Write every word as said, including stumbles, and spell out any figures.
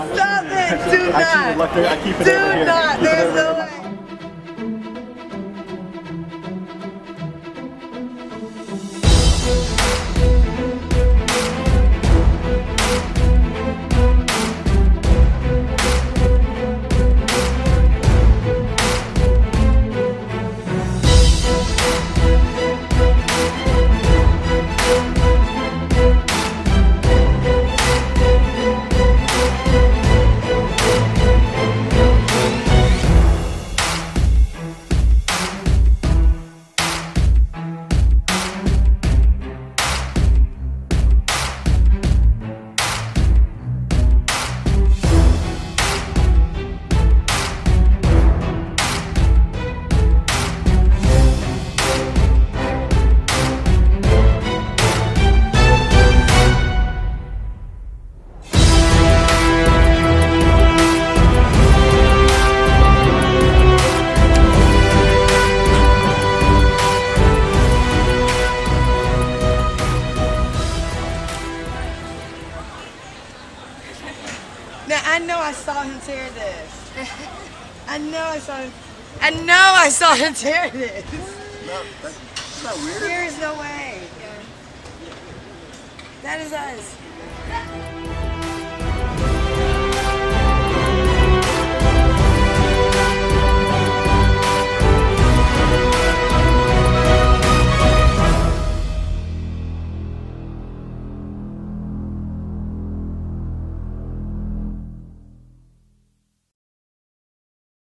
Stop it! Do not! I keep it, look, I keep it Do over here. not! Keep it There's over no here. way! Now, I know I saw him tear this. I know I saw him. I know I saw him tear this. No, that's not weird. There is no way. That is us.